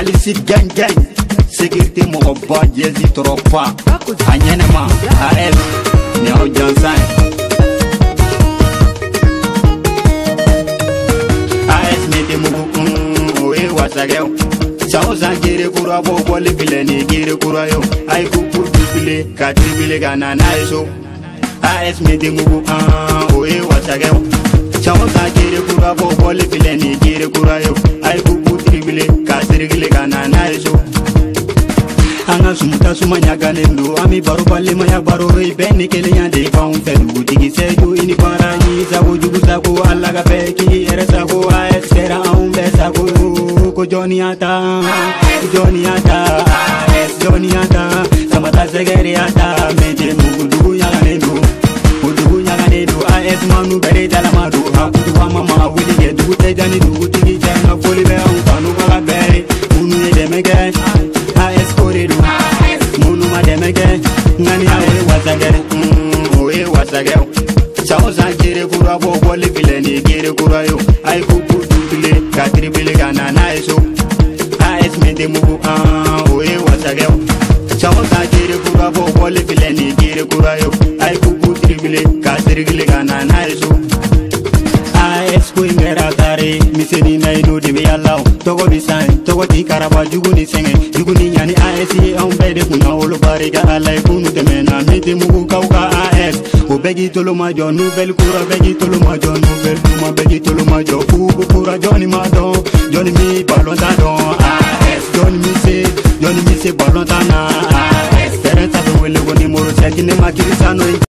Kalisi gang gang sécurité mo ba jezi tropa anyene ma AS ne o jansan AS ne te mugu o e wasageo sao sangere kura bo bole fileni gere kura yo ay ku pour bile ka tribile ganana eso AS ne te mugu o e wasageo sao sangere kura bo bole fileni gere kura yo ay ku pour tribile ka tribile ganana eso anga sumuta sumanya ganendo ami baro balle maya baro rei beni kele yande faun fedu digi seju ini parani sago jugu sago alaga peki ere sago aesera un besago ko joniata samata segeriata mete mugudu yaganendo mugudu yaganendo as manu bere dalamadu hakudu mama wili ge dugu tejani dugu tigi jana foli be un kanu kala bere munu de mege as koredu munu ma de mege ngani awe wasagere oe wasagere sao sangere kura bo bole fileni gere kura yo ay ku bile ka tribile ganana eso as mete mugu oe wasagere sao sangere kura bo bole fileni gere kura yo ay ku tribile ka tribile ganana eso AS ko ingera tare miseni na ino de be Allah togo bisan togo ti karaba juguni senge juguni nyani AS on bede kuna olo bariga Allah kunu temena mete mugu kauka AS o begi tolo majo nouvelle kura begi tolo majo nouvelle kuma begi tolo majo kubu kura Johnny Madon Johnny mi balonta AS Johnny mi se balonta na AS teresa do wele go ni moro sekine makiri sano